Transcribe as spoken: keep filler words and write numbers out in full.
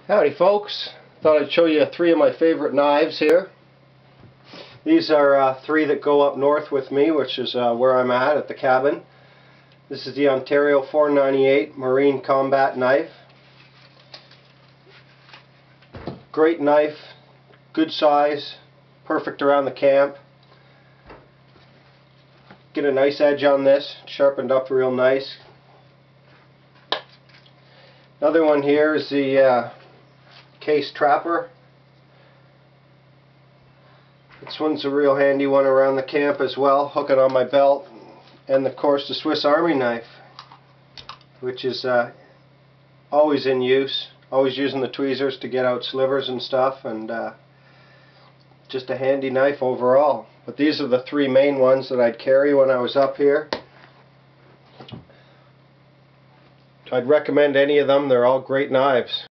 Howdy folks, thought I'd show you three of my favorite knives here. These are uh, three that go up north with me, which is uh, where I'm at at the cabin. This is the Ontario four ninety-eight Marine Combat Knife. Great knife, good size, perfect around the camp. Get a nice edge on this, sharpened up real nice. Another one here is the uh, Case Trapper. This one's a real handy one around the camp as well, hook it on my belt. And of course the Swiss Army knife, which is uh, always in use, always using the tweezers to get out slivers and stuff, and uh, just a handy knife overall. But these are the three main ones that I'd carry when I was up here. I'd recommend any of them, they're all great knives.